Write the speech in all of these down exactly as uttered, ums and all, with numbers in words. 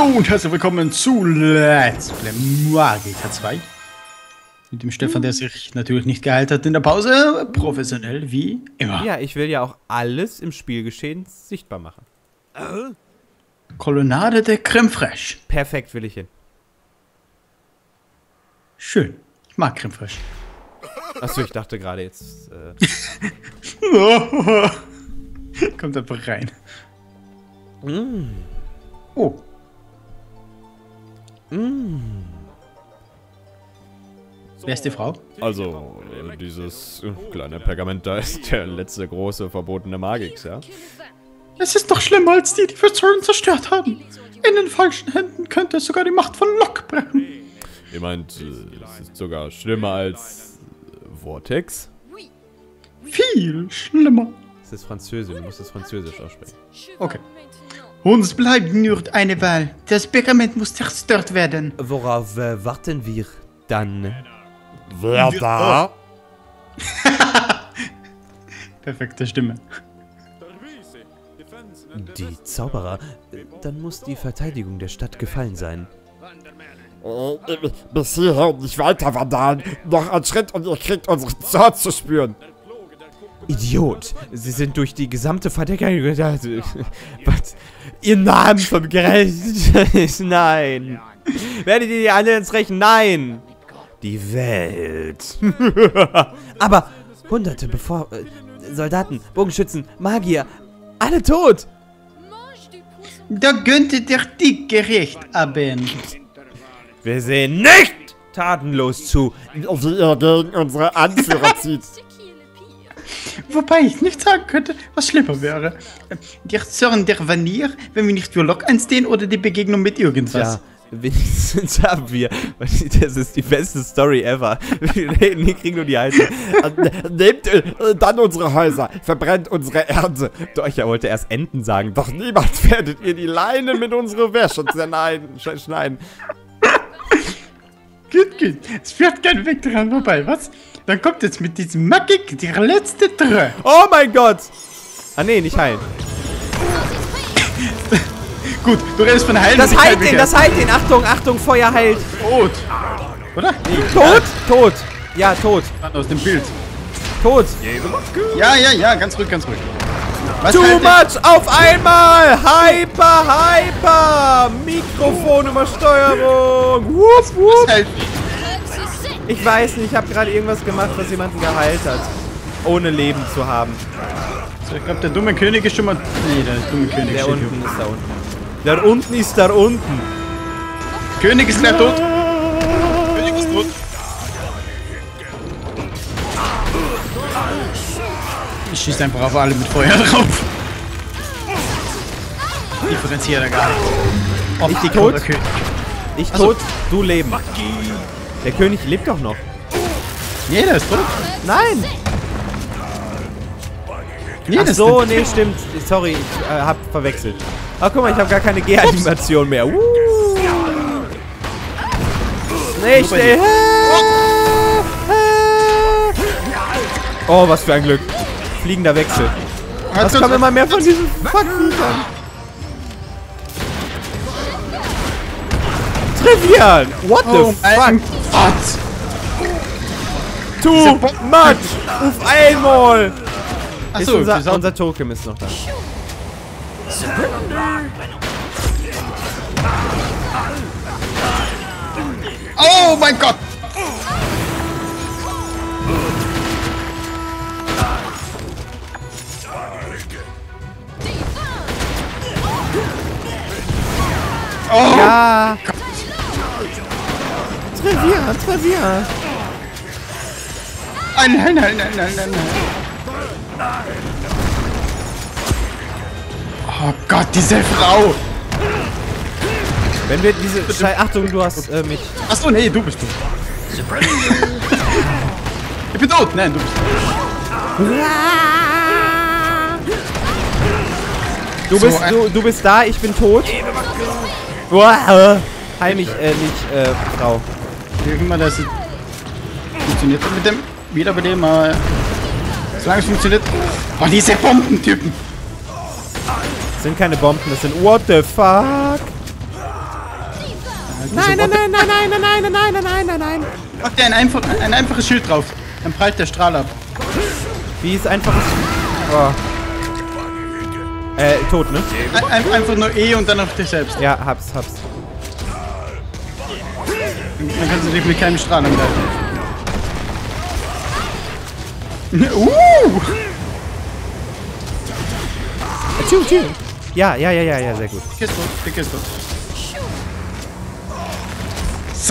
Hallo und herzlich willkommen zu Let's Play Magica zwei. Mit dem Stefan, der sich natürlich nicht geheilt hat in der Pause. Professionell wie immer. Ja, ich will ja auch alles im Spielgeschehen sichtbar machen. Kolonnade der Creme Fraiche. Perfekt will ich hin. Schön. Ich mag Creme Fraiche. Achso, ich dachte gerade jetzt. Äh Kommt einfach rein. mm. Oh. Mm. Wer ist die Frau? Also, äh, dieses äh, kleine Pergament da ist der letzte große verbotene Magix, ja? Es ist doch schlimmer als die, die wir Zorn zerstört haben. In den falschen Händen könnte es sogar die Macht von Locke brechen. Ihr meint, äh, es ist sogar schlimmer als äh, Vortex? Viel schlimmer. Das ist Französisch, du musst es Französisch aussprechen. Okay. Uns bleibt nur eine Wahl. Das Pergament muss zerstört werden. Worauf äh, warten wir dann? Wer da? Perfekte Stimme. Die Zauberer. Dann muss die Verteidigung der Stadt gefallen sein. Äh, bis hierher und nicht weiter, Vandalen. Noch ein Schritt und ihr kriegt unsere Zorn zu spüren. Idiot! Sie sind durch die gesamte Verteidigung. Was? Ihr Namen vom Gerecht. Nein! Werdet ihr die alle ins Rechen? Nein! Die Welt. Aber hunderte bevor. Äh, Soldaten, Bogenschützen, Magier. Alle tot! Da könnte der Dick gerecht haben. Wir sehen nicht tatenlos zu, Wie ihr gegen unsere Anführer zieht. Wobei ich nicht sagen könnte, was schlimmer wäre. Der Zorn der Vanier, wenn wir nicht für Locke einstehen oder die Begegnung mit irgendwas. Ja, wenigstens haben wir. Das ist die beste Story ever. Wir reden, wir kriegen nur die Heiße. Nehmt äh, dann unsere Häuser, verbrennt unsere Ernte. Doch, ich wollte erst Enten sagen. Doch niemals werdet ihr die Leinen mit unserer Wäsche zerneiden, sch schneiden. Gut, gut. Es führt kein Weg dran vorbei, was? Dann kommt jetzt mit diesem Magic der letzte Dreh. Oh mein Gott! Ah nee, nicht heilen. Gut, du redest von heilen. Das heilt den, das heilt den. Achtung, Achtung, Feuer heilt. Tot. Oder? Nee, Tot? Tot. Ja, tot. aus dem Bild. Tot. Ja, ja, ja, ganz ruhig, ganz ruhig. Was Too heilt den? much auf einmal! Hyper, hyper! Mikrofonübersteuerung! Wupp, wupp! Was heilt Ich weiß nicht, ich habe gerade irgendwas gemacht, was jemanden geheilt hat. Ohne Leben zu haben. So, ich glaube, der dumme König ist schon mal... Nee, der dumme König Der steht unten hier. ist da unten. Der unten ist da unten. König ist gleich tot. König ist tot. Ich schieße einfach auf alle mit Feuer drauf. Differenziert er gar nicht. Ob Ich die tot? oder König. Ich Ach so. tot, du leben. Der König lebt doch noch. Nee, der ist tot. Nein! Nee, Ach das so, ist nee, stimmt. Sorry, ich äh, hab verwechselt. Ach, guck mal, ich habe gar keine G-Animation mehr. Uh. Nee, ich steh. Oh, was für ein Glück. Fliegender Wechsel. Was kommen immer mehr von diesen Fuck-Viechern? Trivial! What the Oh fuck? mein Gott! Too much! Auf einmal! Ist Achso, unser, unser Token ist noch da. Oh mein Gott! Oh! Ja! Trivia, Trivia! Nein, nein, nein, nein, nein, nein, nein. Oh Gott, diese Frau! Wenn wir diese... Schei Achtung, du hast äh, mich... Achso, nee, du bist du. Ich bin tot! Nein, du bist tot. Du bist, du, du bist da, ich bin tot. Heil mich, äh, nicht, äh, Frau. Irgendwann, das funktioniert mit dem Wiederbeleben, aber solange es funktioniert. Oh, diese Bombentypen! Das sind keine Bomben, das sind... What the fuck? Alter, Nein, so nein, nein, nein, nein, nein, nein, nein, nein, nein, nein, nein. Mach dir ein, einfach, ein einfaches Schild drauf. Dann prallt der Strahl ab. Wie ist einfaches... Oh. Äh, tot, ne? Ein, ein, einfach nur E und dann auf dich selbst. Ja, hab's, hab's. Dann kannst du dich mit keinem Strahl angreifen. Uh! Tschu, tschu. Ja, ja, ja, ja, ja, sehr gut. Kiste, die Kiste. So!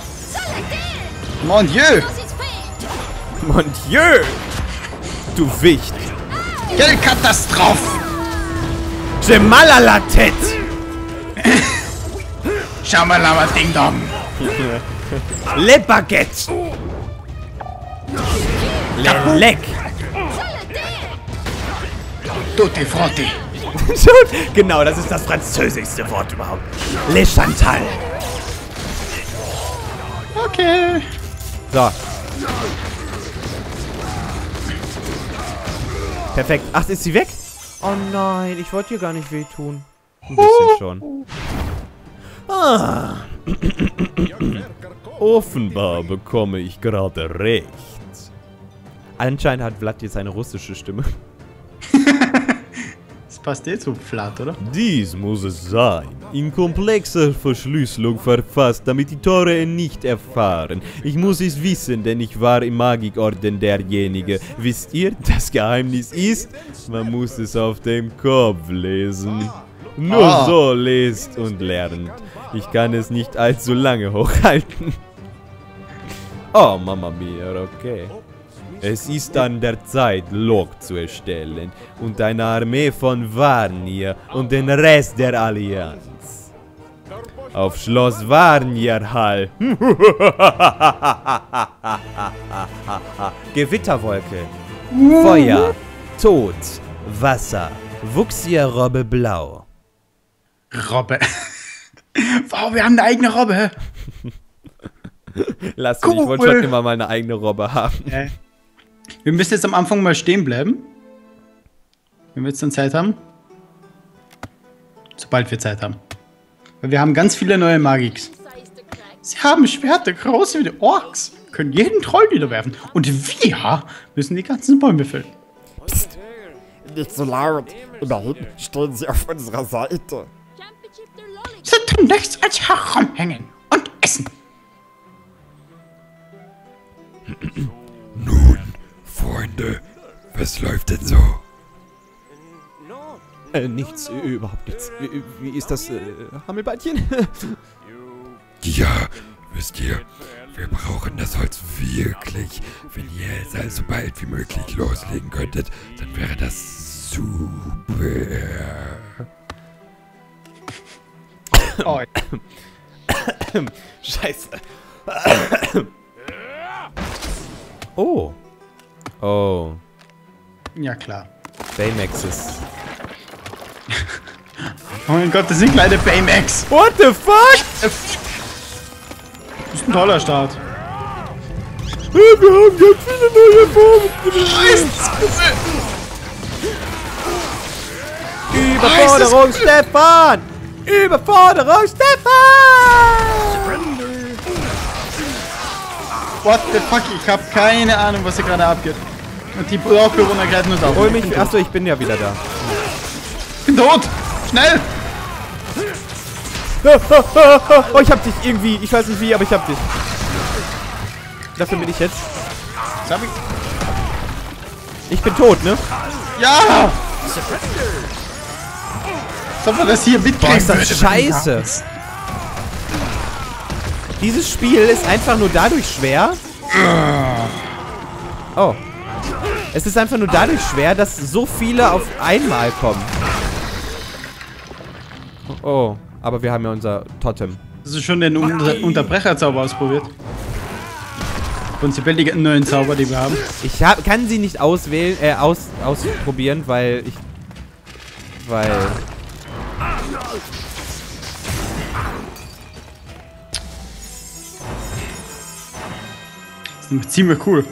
Mon Dieu! Mon Dieu! Du Wicht! Geldkatastrophe! Jemalalatet! Shamalama Ding Dong! Le Baguette! Le Leck! Tutti Frotti! Genau, das ist das französischste Wort überhaupt. Le Chantal! Okay. So. Perfekt. Ach, ist sie weg? Oh nein, ich wollte ihr gar nicht wehtun. Ein bisschen schon. Ah. Offenbar bekomme ich gerade recht. Anscheinend hat Vlad jetzt eine russische Stimme. Das passt eh zu Flat, oder? Dies muss es sein. In komplexer Verschlüsselung verfasst, damit die Tore ihn nicht erfahren. Ich muss es wissen, denn ich war im Magikorden derjenige. Wisst ihr, das Geheimnis ist, man muss es auf dem Kopf lesen. Nur Ah. so lest und lernt. Ich kann es nicht allzu lange hochhalten. Oh, Mama mia, okay. Es ist an der Zeit, Lok zu erstellen und eine Armee von Varnir und den Rest der Allianz. Auf Schloss Varnirhall. Gewitterwolke. Feuer. Tod. Wasser. Wuchsierrobbe blau. Robbe. Wow, wir haben eine eigene Robbe. Lass mich, ich wollte Cool. schon immer mal eine eigene Robbe haben. Äh. Wir müssen jetzt am Anfang mal stehen bleiben. Wenn wir jetzt dann Zeit haben. Sobald wir Zeit haben. Weil wir haben ganz viele neue Magiks. Sie haben Schwerter, groß wie die Orks. Können jeden Troll niederwerfen. Und wir müssen die ganzen Bäume fällen. Psst, nicht so laut. Immerhin stehen sie auf unserer Seite. Sie tun nichts als herumhängen und essen. Nun, Freunde, was läuft denn so? Äh, nichts, äh, überhaupt nichts. Wie, wie ist das, äh, Hammelbeinchen? Ja, wisst ihr, wir brauchen das Holz wirklich. Wenn ihr es also so bald wie möglich loslegen könntet, dann wäre das super. Oh, Scheiße. Oh. Oh. ja klar. Baymaxes. Oh mein Gott, das sind kleine Baymax. What the fuck? Das ist ein toller Start. Wir haben ganz viele neue Formen. Überforderung, Stefan! Überforderung, Stefan! What the fuck, ich habe keine Ahnung, was hier gerade abgeht. Und die Dorfbewohner greifen uns auf. Hol Ich mich. bin tot. Achso, ich bin ja wieder da. Ich bin tot! Schnell! Oh, ich hab dich irgendwie. Ich weiß nicht wie, aber ich hab dich. Dafür bin ich jetzt. Was hab ich? Ich bin tot, ne? Ja! Soll man das hier mitkriegen? Boah, ist das scheiße. Dieses Spiel ist einfach nur dadurch schwer. Oh. Es ist einfach nur dadurch schwer, dass so viele auf einmal kommen. Oh, aber wir haben ja unser Totem. Hast du schon den Unter Unterbrecherzauber ausprobiert? Prinzipiell die neuen Zauber, die wir haben. Ich hab, kann sie nicht auswählen, äh, aus, ausprobieren, weil ich... Weil... Das ist ziemlich cool.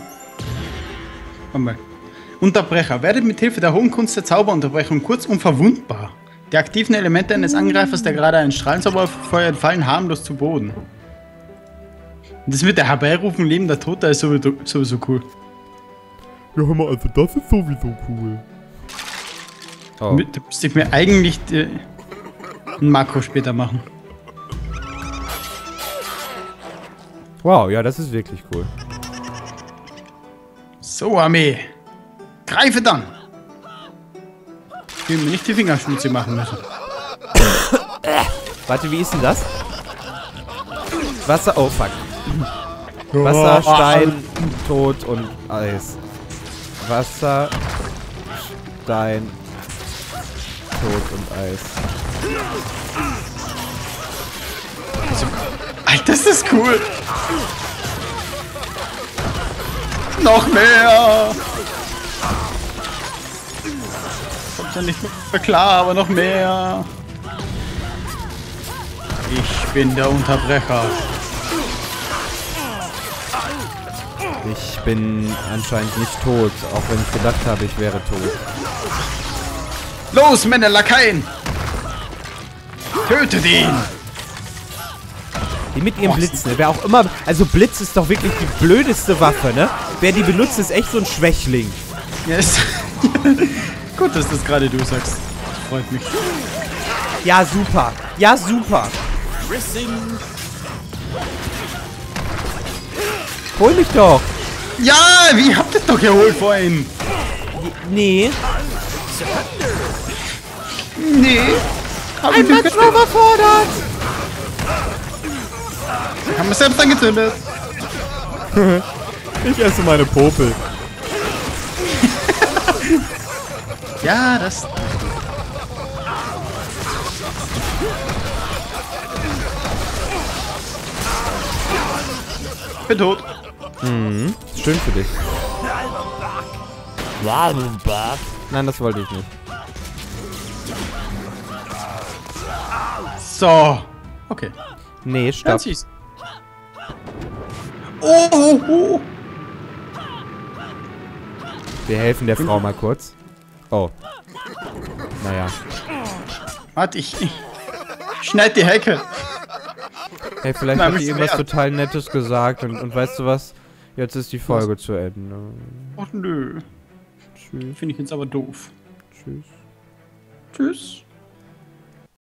Warte mal. Unterbrecher. Werdet mit Hilfe der hohen Kunst der Zauberunterbrechung kurz unverwundbar. Die aktiven Elemente eines Angreifers, der gerade einen Strahlenzauber feuert, fallen harmlos zu Boden. Und das mit der Herbeirufen lebender Toter ist sowieso, sowieso cool. Ja, hör mal, also das ist sowieso cool. Oh. Da müsste ich mir eigentlich äh, ein Makro später machen. Wow, ja, das ist wirklich cool. So, Armee. Greife dann! Ich will mir nicht die Finger schmutzig machen müssen. Warte, wie ist denn das? Wasser, oh fuck. Wasser, Stein, Tod und Eis. Wasser, Stein, Tod und Eis. Alter, ist das cool! Noch mehr! Kommt ja nicht mehr klar, aber noch mehr! Ich bin der Unterbrecher. Ich bin anscheinend nicht tot, auch wenn ich gedacht habe, ich wäre tot. Los, Männer, Lakaien! Tötet ihn! Die mit ihrem Blitz, ne? Wer auch immer... Also Blitz ist doch wirklich die blödeste Waffe, ne? Wer die benutzt, ist echt so ein Schwächling. Yes. Gut, dass das gerade du sagst. Freut mich. Ja, super. Ja, super. Hol mich doch. Ja, wie habt ihr doch geholt vorhin? Nee. Nee. Hab Ein Mann überfordert. Da haben wir selbst angezündet. Ich esse meine Popel. Ja, das... Ich bin tot. Mhm. Schön für dich. Nein, das wollte ich nicht. So. Okay. Nee, stopp. Ganz süß. Oh, oh, oh. Wir helfen der Frau mal kurz. Oh. Naja. Warte, ich, ich schneid die Hecke. Hey, vielleicht Nein, hat die mich irgendwas wert. total Nettes gesagt und, und weißt du was? Jetzt ist die Folge zu Ende. Ach nö. Tschüss. Finde ich jetzt aber doof. Tschüss. Tschüss.